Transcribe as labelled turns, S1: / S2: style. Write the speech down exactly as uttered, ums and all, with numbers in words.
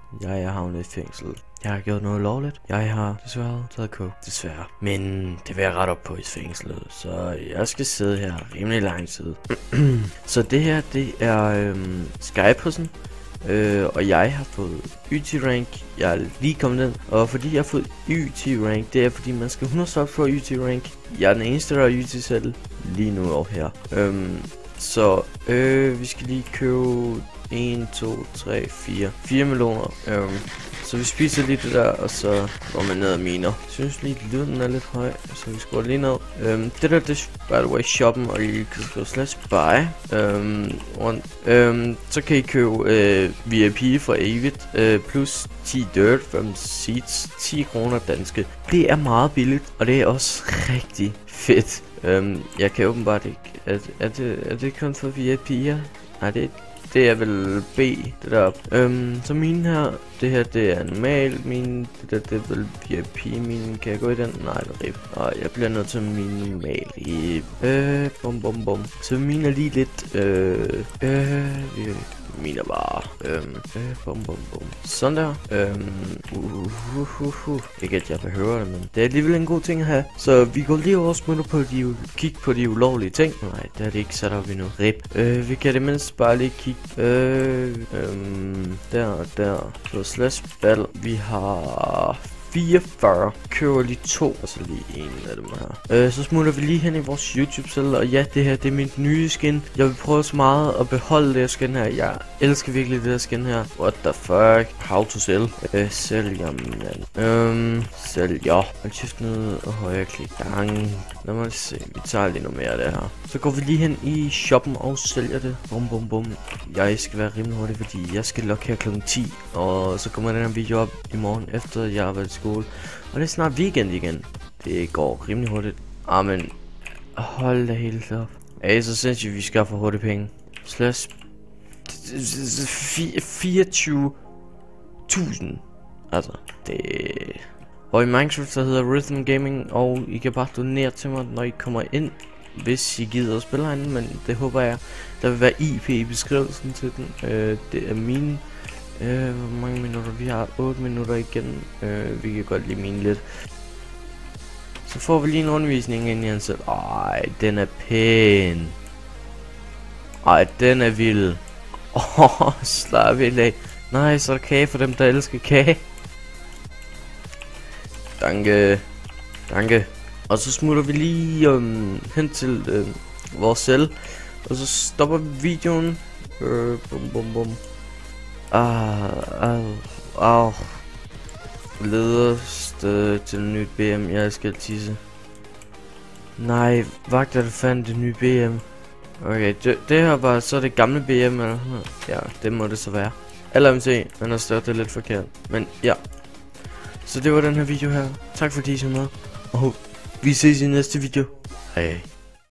S1: Jeg er havnet i fængsel. Jeg har gjort noget lovligt. Jeg har desværre taget coke. Desværre. Men det vil jeg rette op på i fængslet. Så jeg skal sidde her rimelig lang tid. Så det her, det er øhm, Skyperson. Øh, og jeg har fået Y T rank. Jeg er lige kommet ned. Og fordi jeg har fået Y T rank, det er fordi man skal hundrede subs for Y T rank. Jeg er den eneste, der har Y T selv lige nu over her. Øhm, så øh, vi skal lige købe en, to, tre, fire. fire meloner. Øhm, så vi spiser lige det der, og så går man ned og miner. Jeg synes lige, at lyden er lidt høj, så vi skruer lige ned. Øhm, det der, det er by the way shoppen, og I kan skrive slash buy. Øhm, og, øhm, så kan I købe øh, V I P for evigt, øh, plus ti dirt, fem seats, ti kroner danske. Det er meget billigt, og det er også rigtig fedt. Øhm, jeg kan åbenbart ikke. Er, er, det, er det kun for V I P'er? Nej, det er Det er vel B, det der. Øhm, så mine her, det her det er normal, mine, det der det er vel V I P, mine, kan jeg gå i den? Nej, det er rip. Nej, jeg bliver nødt til mine normal. Øh, bum bum bum. Så mine er lige lidt, øh, øh, mine er bare, øhm, øh, bum bum bum. Sådan der. Øhm, uh, uh, uh, uh. Ikke at jeg behøver det, men det er alligevel en god ting at have. Så vi går lige over og smutter på de, kig på de ulovlige ting. Nej, det er det ikke sat op endnu. Rip. Øh, vi kan det mindst bare lige kigge. Øh, øhm, der og der. Så slash battle. Vi har fireogfyrre. Køber lige to, og så lige en af dem her. Øh, så smutter vi lige hen i vores YouTube selv. Og ja, det her, det er mit nye skin. Jeg vil prøve så meget at beholde det her skin her. Jeg elsker virkelig det her skin her. What the fuck? How to sell? Øh, sælger, mand. Øhm, sælger. Og shift ned og højre klik. Gang. Lad mig se. Vi tager lige noget mere af det her. Så går vi lige hen i shoppen og sælger det. Bum, bum, bum. Jeg skal være rimelig hurtig, fordi jeg skal logge her klokken ti. Og så kommer den her video op i morgen, efter jeg har været i skole. Og det er snart weekend igen. Det går rimelig hurtigt. Ah, men hold da helt op. Ja, så sindssygt, vi skaffer hurtigt penge. Slash fireogtyve tusind. Altså, det... Og i Minecraft, der hedder Rhythm Gaming, og I kan bare donere til mig, når I kommer ind, hvis I gider at spille herinde, men det håber jeg. Der vil være I P i beskrivelsen til den. Øh, det er mine. Øh, hvor mange minutter? Vi har otte minutter igen. Øh, vi kan godt lige mine lidt. Så får vi lige en undervisning ind i han selv. Ej, den er pæn. Ej, den er vild. Åh, oh, slap helt af. Nej, så er der kage for dem, der elsker kage. Danke. Danke. Og så smutter vi lige um, hen til øh, vores celle. Og så stopper vi videoen. Øh, bum bum bum. Ah, au, au. Leder stedet til den nye B M. Jeg skal tisse. Nej, vagter det fandt det nye B M. Okay, det, det her var så det gamle B M eller? Ja, det må det så være. Eller M C, men har stået det lidt forkert. Men ja. Så det var den her video her. Tak fordi I så med. Og vi ses i næste video. Hej.